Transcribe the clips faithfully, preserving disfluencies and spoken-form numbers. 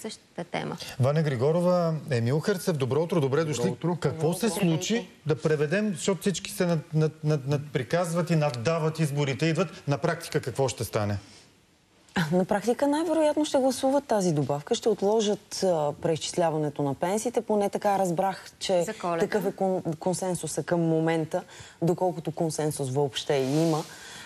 същата тема. Ваня Григорова, Емил Хърцев, добро утро, добре дошли. Добро утро. Какво Добро се утро. случи да преведем, защото всички се над, над, над, надприказват и наддават изборите, идват. На практика какво ще стане? На практика най-вероятно ще гласуват тази добавка, ще отложат а, преизчисляването на пенсиите. Поне така разбрах, че такъв е кон, консенсуса към момента, доколкото консенсус въобще има.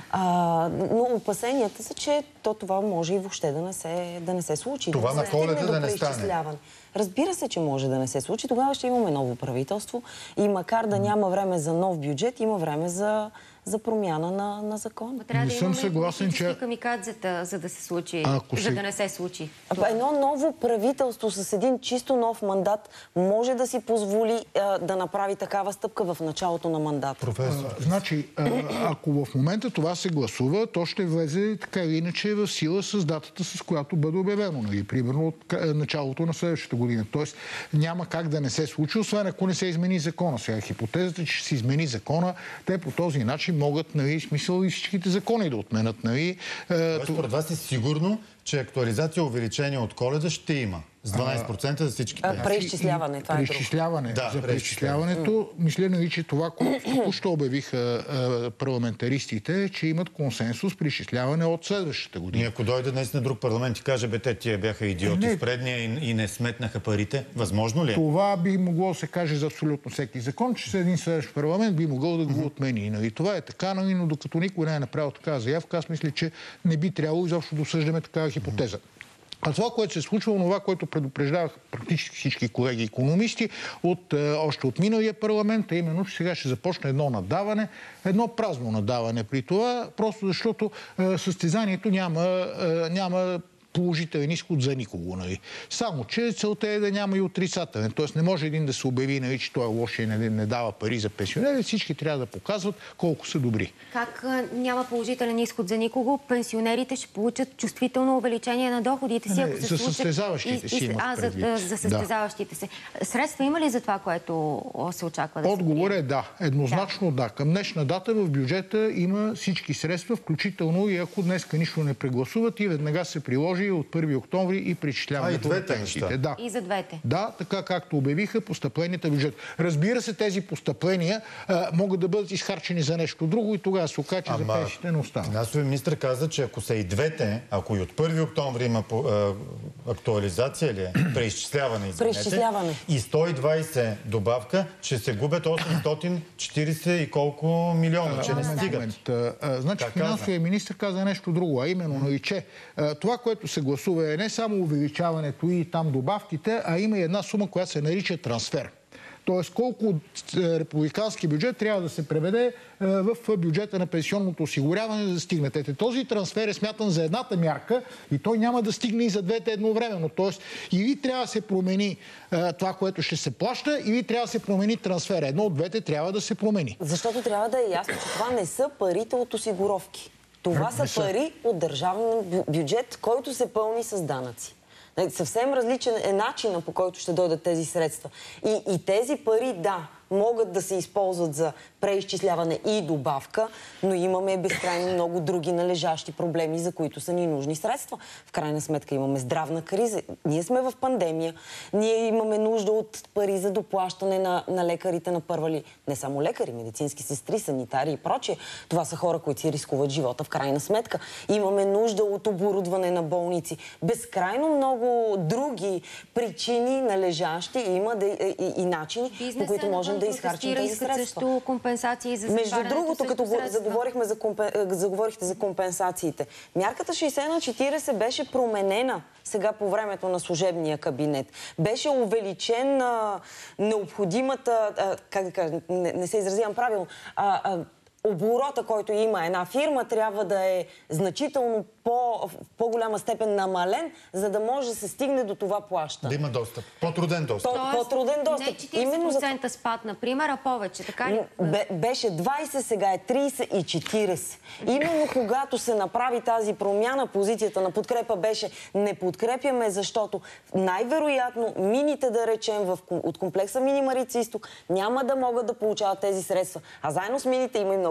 А, но опасенията са, че то това може и въобще да не се, да не се случи. Това да на Коледа да не стане. Разбира се, че може да не се случи. Тогава ще имаме ново правителство и макар да няма време за нов бюджет, има време за, за промяна на, на закон. Трябва не да съм имаме съгласен, че... камикадзета, за да се случи, Ако за се... да не се случи. А, едно ново правителство с един чисто нов мандат може да си позволи а, да направи такава стъпка в началото на мандата. Професор. А, значи, а, ако в момента това се гласува, то ще влезе така или иначе в сила с датата, с която бъде обявено. Нали? Примерно от началото на следващата година. Тоест няма как да не се случи, освен ако не се измени закона. Сега хипотезата, че ще се измени закона, те по този начин могат, нали, смисъл и всичките закони да отменят. Нали? Тоест, според вас е сигурно, че актуализация увеличение от Коледа ще има. С дванадесет процента за всички пенсии. Преизчисляване, това е друго. Преизчисляване. Да, за преизчисляването, мисля, нали, че това, което току-що обявиха а, парламентаристите, че имат консенсус при изчисляване от следващата година. И ако дойде днес на друг парламент и каже, бе, те тия бяха идиоти не. в предния и, и не сметнаха парите, възможно ли е? Това би могло да се каже за абсолютно всеки закон, че с един следващ парламент би могъл да го отмени. Нали? Това е така, нали, но докато никой не е направил такава заявка, аз мисля, че не би трябвало изобщо да осъждаме такава хипотеза. А това, което се случва, това, което предупреждавах практически всички колеги икономисти от, е, още от миналия парламент, а именно, че сега ще започне едно надаване, едно празно надаване при това, просто защото е, състезанието няма, е, няма положителен изход за никого. Нали. Само, че целта е да няма и отрицателен. Тоест не може един да се обяви, нали, че той е лош и не, не дава пари за пенсионери. Всички трябва да показват колко са добри. Как а, няма положителен изход за никого? Пенсионерите ще получат чувствително увеличение на доходите си, Не, ако се за случат... състезаващите си имат А, за, предвид. за състезаващите да. се. Средства има ли за това, което се очаква да се Отговор е да. Еднозначно да. да. Към днешна дата в бюджета има всички средства, включително и ако днеска нищо не прегласуват и веднага се приложи от първи октомври и причисляването на пенсиите. Да. И за двете. Да, така както обявиха постъпленията в бюджет. Разбира се, тези постъпления а, могат да бъдат изхарчени за нещо друго и тогава се окаже, че за пенсиите не остава. Финансовият министър каза, че ако са и двете, ако и от първи октомври има по, а, актуализация или преизчисляване, Преизчисляване. и сто и двадесет добавка, ще се губят осемстотин четиридесет и колко милиона, че не стигат. А, а, значи финансовият министър каза нещо друго, а именно, нали, че а, това, което се гласува е не само увеличаването и там добавките, а има и една сума, която се нарича трансфер. Тоест колко от републикански бюджет трябва да се преведе в бюджета на пенсионното осигуряване, за да стигнете. Този трансфер е смятан за едната мярка и той няма да стигне и за двете едновременно. Тоест или трябва да се промени това, което ще се плаща, или трябва да се промени трансфера. Едно от двете трябва да се промени. Защото трябва да е ясно, че това не са парите от осигуровки. Това са, са пари от държавен бюджет, който се пълни с данъци. Съвсем различен е начинът, по който ще дойдат тези средства. И, и тези пари, да, могат да се използват за преизчисляване и добавка, но имаме безкрайно много други належащи проблеми, за които са ни нужни средства. В крайна сметка имаме здравна криза. Ние сме в пандемия. Ние имаме нужда от пари за доплащане на, на лекарите на първа ли. Не само лекари, медицински сестри, санитари и прочие. Това са хора, които си рискуват живота в крайна сметка. Имаме нужда от оборудване на болници. Безкрайно много други причини належащи има да, и, и, и начини, бизнеса, по които можем да изхарчим тези средства. Също компенсации за Между другото, като заговорихме за, компен... заговорихте за компенсациите, мярката шейсет на четиридесет беше променена сега по времето на служебния кабинет. Беше увеличен а, необходимата, а, как да кажа, не, не се изразявам правилно, а, а, оборота, който има една фирма, трябва да е значително по, в по-голяма степен намален, за да може да се стигне до това плащане. Да има достъп. По-труден достъп. По-труден достъп. Не четиридесет процента спад, например, а повече, така ли? Бе, беше двадесет, сега е тридесет и четиридесет. Именно когато се направи тази промяна, позицията на подкрепа беше не подкрепяме, защото най-вероятно мините, да речем, в, от комплекса Мини Марица изток няма да могат да получават тези средства. А заедно с мините има и много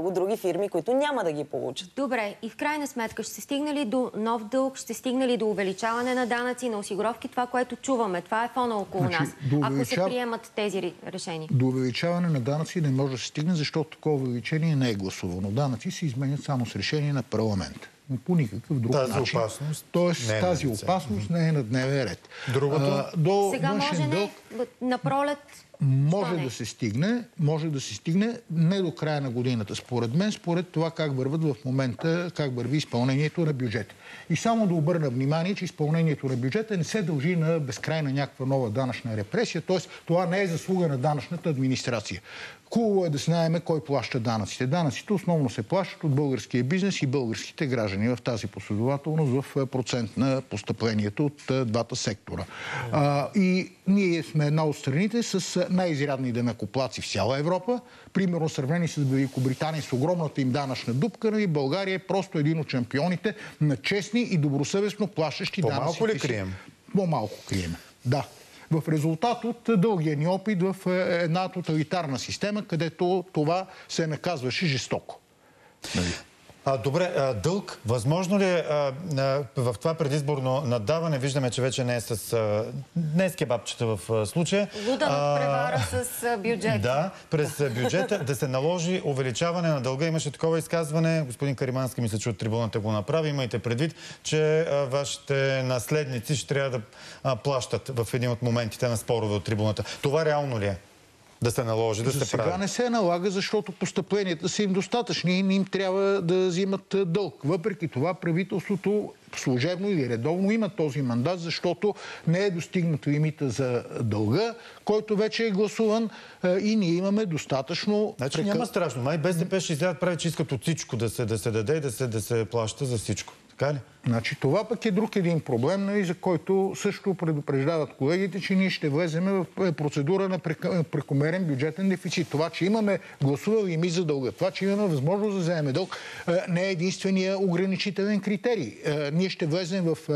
много други фирми, които няма да ги получат. Добре, и в крайна сметка ще се стигне ли до нов дълг, ще се стигне ли до увеличаване на данъци, на осигуровки, това, което чуваме, това е фона около Значи, нас, до ако увеличав... се приемат тези решения? До увеличаване на данъци не може да се стигне, защото такова увеличение не е гласувано. Данъци се изменят само с решение на парламента. Но по никакъв друг тази начин. Опасност Тоест не е тази на лице. опасност не е на дневен ред. Другото? А, до Сега може не, дълг, на пролет... може не? да се стигне, може да се стигне не до края на годината, според мен, според това как върват в момента, как върви изпълнението на бюджета. И само да обърна внимание, че изпълнението на бюджета не се дължи на безкрайна някаква нова данъчна репресия, т.е. това не е заслуга на данъчната администрация. Хубаво е да знаем кой плаща данъците. Данъците основно се плащат от българския бизнес и българските граждани в тази последователност в процент на постъплението от двата сектора. А, и ние сме една от страните с най-изрядни данъкоплатци в цяла Европа. Примерно сравнени с Великобритания с огромната им данъчна дупка, и България е просто един от шампионите на честни и добросъвестно плащащи данъци. По-малко ли крием? По-малко крием, да. В резултат от дългия ни опит в една тоталитарна система, където това се наказваше жестоко. А, добре, а, дълг. Възможно ли а, а, в това предизборно наддаване, виждаме, че вече не е с... А, не е с кебабчета в а, случая. Луда надпревара с а, бюджет. Да, през бюджета да се наложи увеличаване на дълга. Имаше такова изказване. Господин Каримански, мисля, че от трибуната го направи. Имайте предвид, че а, вашите наследници ще трябва да а, плащат в един от моментите на спорове от трибуната. Това реално ли е? Да се наложи, да За се прави. сега не се налага, защото постъпленията са им достатъчни и не им трябва да взимат дълг. Въпреки това правителството служебно или редовно има този мандат, защото не е достигнато лимита за дълга, който вече е гласуван и ние имаме достатъчно... Значи няма страшно. Май БСП ще излядат прави, че искат от всичко да се, да се даде и да се, да се плаща за всичко. Така ли? Значи това пък е друг един проблем, нали, за който също предупреждават колегите, че ние ще влеземе в процедура на прекомерен бюджетен дефицит. Това, че имаме гласува лимит за дълга, това, че имаме възможност да вземем дълг, не е единствения ограничителен критерий. Ние ще влезем в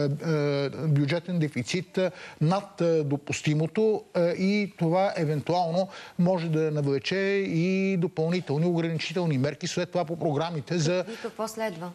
бюджетен дефицит над допустимото и това евентуално може да навлече и допълнителни ограничителни мерки след това по програмите за... И какво следва?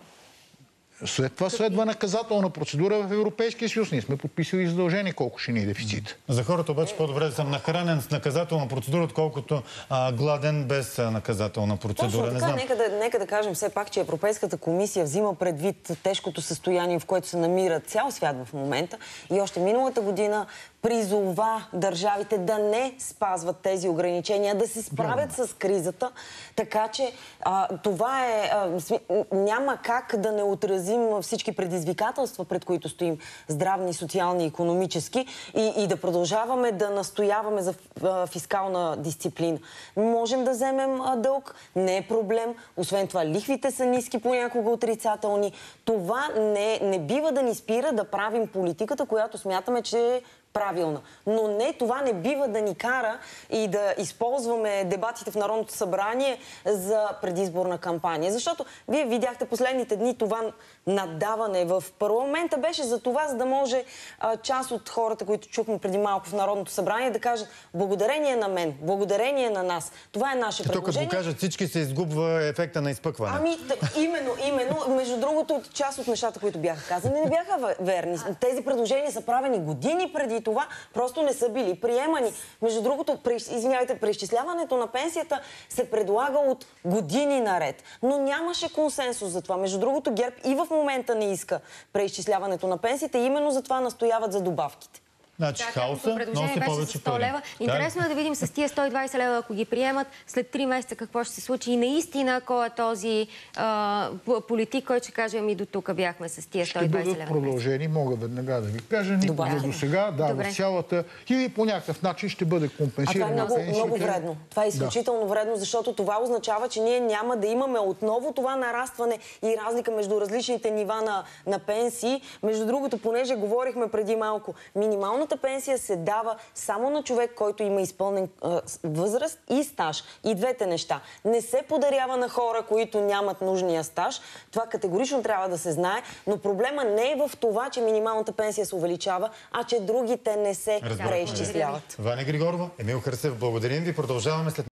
След това следва наказателна процедура в Европейския съюз. Ние сме подписали задължение колко ще ни е дефицит. За хората обаче по-добре да съм нахранен с наказателна процедура, отколкото а, гладен без а, наказателна процедура. Точно Не така, знам. нека да, нека да кажем все пак, че Европейската комисия взима предвид тежкото състояние, в което се намира цял свят в момента. И още миналата година призова държавите да не спазват тези ограничения, да се справят с кризата. Така че а, това е... А, няма как да не отразим всички предизвикателства, пред които стоим, здравни, социални, икономически, и, и да продължаваме да настояваме за а, фискална дисциплина. Можем да вземем а, дълг, не е проблем. Освен това, лихвите са ниски, понякога отрицателни. Това не, не бива да ни спира да правим политиката, която смятаме, че е правилна. Но не, това не бива да ни кара и да използваме дебатите в Народното събрание за предизборна кампания. Защото вие видяхте последните дни това наддаване в парламента беше за това, за да може а, част от хората, които чухме преди малко в Народното събрание, да кажат благодарение на мен, благодарение на нас. Това е наше предложение. Тук, като го кажат всички, се изгубва ефекта на изпъкване. Ами, именно, именно. Между другото, част от нещата, които бяха казани, не бяха верни. Тези предложения са правени години преди това, просто не са били приемани. Между другото, извинявайте, преизчисляването на пенсията се предлага от години наред. Но нямаше консенсус за това. Между другото, ГЕРБ и в момента не иска преизчисляването на пенсиите, именно за това настояват за добавките. Значи хаоса носи повече сто лева. Интересно е да видим с тия сто и двайсет лева, ако ги приемат, след три месеца какво ще се случи и наистина кой е този а, политик, който ще каже, ами до тук бяхме с тия сто и двайсет лева. Ще бъдат продължени, мога веднага да ви кажа, никога до сега, да, Добре. в цялата, или по някакъв начин ще бъде компенсирано. А това е много, много вредно. Това е изключително да. вредно, защото това означава, че ние няма да имаме отново това нарастване и разлика между различните нива на, на пенсии. Между другото, понеже говорихме преди малко, минималната пенсия се дава само на човек, който има изпълнен а, възраст и стаж. И двете неща. Не се подарява на хора, които нямат нужния стаж. Това категорично трябва да се знае, но проблема не е в това, че минималната пенсия се увеличава, а че другите не се преизчисляват. Ваня Григорова, Емил Хърсев, благодарим ви. Продължаваме след